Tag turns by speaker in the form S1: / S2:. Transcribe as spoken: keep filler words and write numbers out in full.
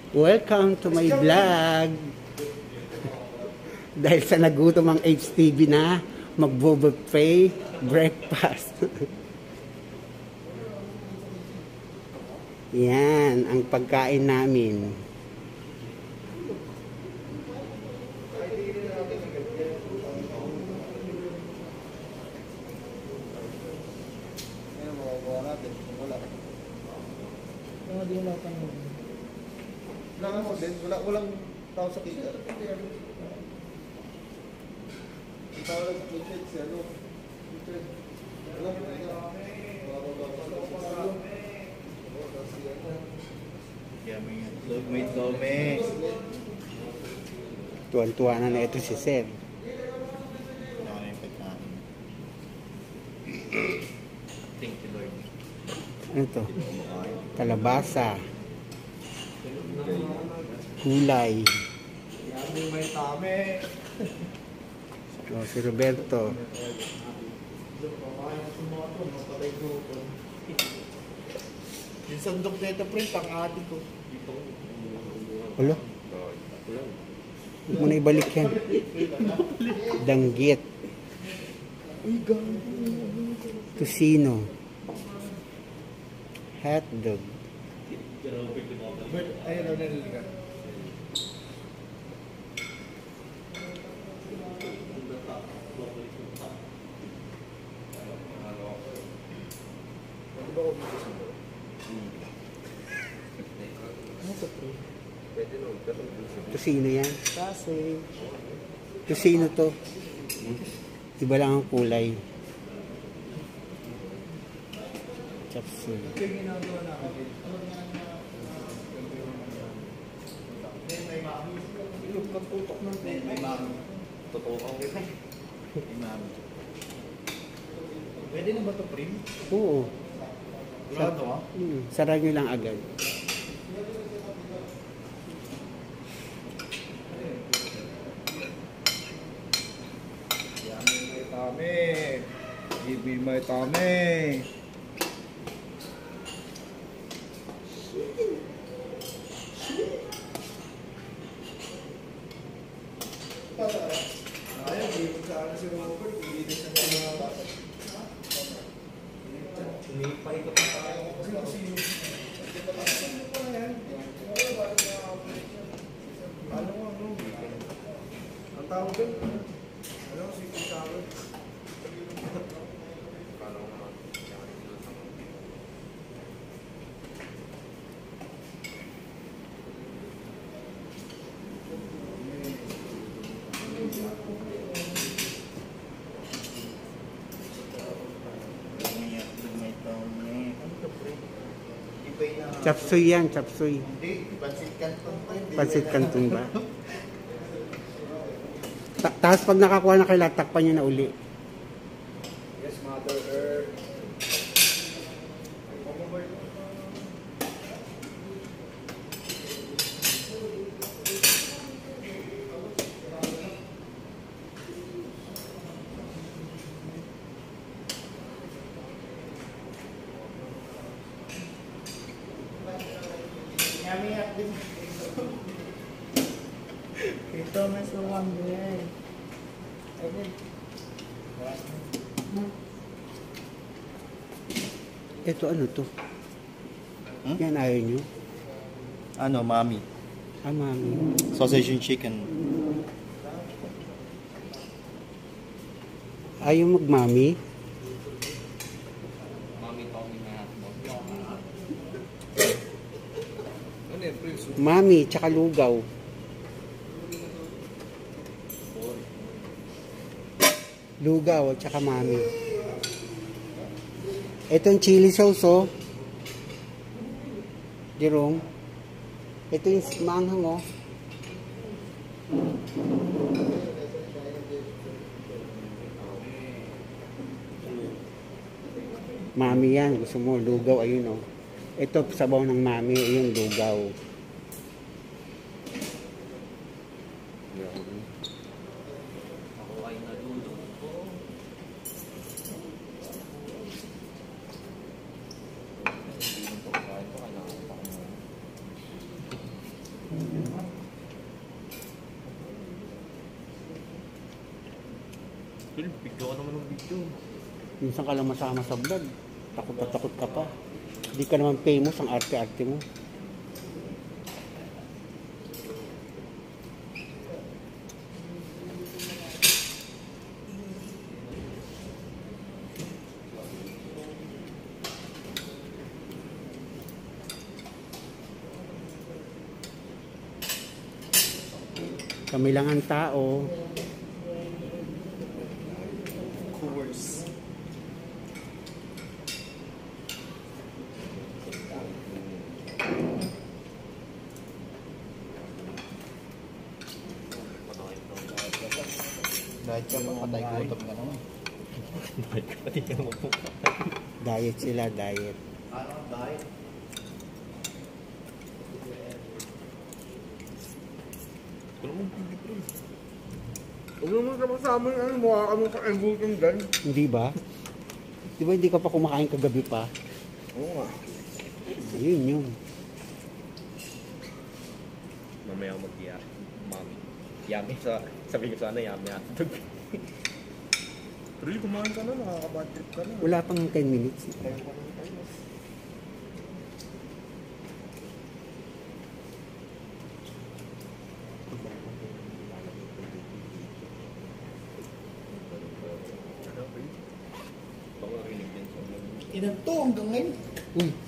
S1: Welcome to my vlog. Dahil sa nagutom ang H T V na, magbo-buffet breakfast. Yan ang pagkain namin.
S2: Wala mo din, wala walang tao sa kitchen. Ang tao lang sa kitchen, si ano? Kitchen. Wala mo na.
S3: May dome.
S1: Tuwan-tuwa na na ito si Sir.
S3: Thank you, Lord.
S1: Ano to? Kalabasa. Gulay.
S2: May tame.
S1: O, si Roberto.
S3: Yung sandok na ito, pre, pang-ati ko.
S1: Ulo? Huwag mo na ibalik yan. Danggit. Tusino. Hotdog.
S2: Ayun na naliliga.
S1: Tusino yan. Kasi tusino to. Iba lang ang kulay. Chapsuy.
S3: May mami. Totoo ka ulit. May mami. Pwede na ba ito, pre?
S1: Oo.
S3: Wala ito, ha?
S1: Hmm. Sara nyo lang agad.
S2: May tame. Give me my tame. Ayaw, dito sa ano si Robert, dito sa mga bata.
S3: Sumipay ka pa tayo.
S2: Ano mo, ano? Ang tawag doon? Ano, si Pisaron?
S1: Chapsuy yan, chapsuy.
S3: Hindi, pansit canton pa.
S1: Pansit canton ba? Ta Tapos pag nakakuha na kayo, takpan nyo na uli.
S2: Yes, Mother Earth.
S3: Kami at din. Ito mas luwang din.
S1: Ito ano to?
S3: Hmm?
S1: Yan ayaw nyo?
S3: Ano, mami?
S1: Ah, mami.
S3: Sausage and chicken.
S1: Ayaw magmami? Mami, tsaka lugaw. Lugaw at tsaka mami. Itong chili sauce, oh. Jerome. Ito yung manghang, oh. Mami yan. Gusto mo, lugaw, ayun, oh. Ito, sabaw ng mami, ayun, lugaw.
S3: Phil, bigyan ka naman ng video.
S1: Minsan ka lang masama sa vlog. Takot na takot ka pa. Hindi ka naman famous ang arte-arte mo. Kami lang ang tao.
S2: Course.
S3: Dahil ka pa, patay gutom ka naman. Dahil ka pati ka naman po.
S1: Diet sila, diet.
S3: Ano, dahil? Ano mo, Phil?
S2: Huwag naman ka masama yung ano, mukha ka mong ka-engutin dyan.
S1: Hindi ba? Di ba hindi ka pa kumakain kagabi pa?
S2: Oo nga.
S1: Yun yun.
S3: Mamaya ako mag-iyak. Mami. Yummy sa... Sabi ko sana, yummy hotdog.
S2: Pero kumain ka na, nakaka-bad trip ka na.
S1: Wala pang ten minutes.
S2: Kaya pa naman tayo.
S3: Baka rinig din sa mga...
S2: Ilan to hanggang ngayon?
S1: Uy,